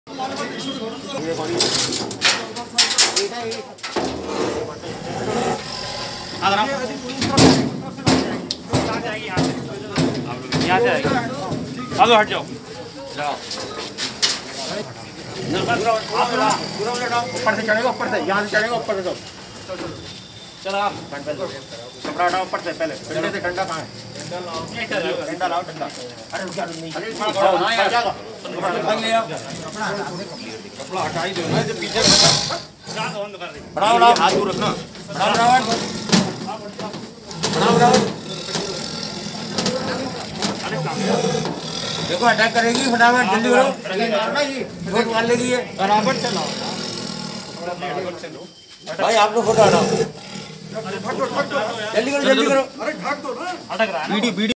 यहाँ से आएगी। अब हट जाओ। ऊपर से चढ़ेगा, ऊपर से यहाँ से चढ़ेगा, ऊपर से चलो आप कपड़ा हटाओ ऊपर से। पहले ठंडे से ठंडा कहाँ है? ठंडा लाओ, ठंडा। अरे रुक नहीं, कपड़ा हटा ही दो ना, जब पीछे बढ़ाओ, हाथ दूर रखना। देखो अटैक करेगी, फटाफट जल्दी करो, फोटो मार लेगी ये। बराबर चलाओ भाई, आप लोग फोटो हटाओ, जल्दी करो जल्दी करो। अरे ढक दो ना, अटक रहा है।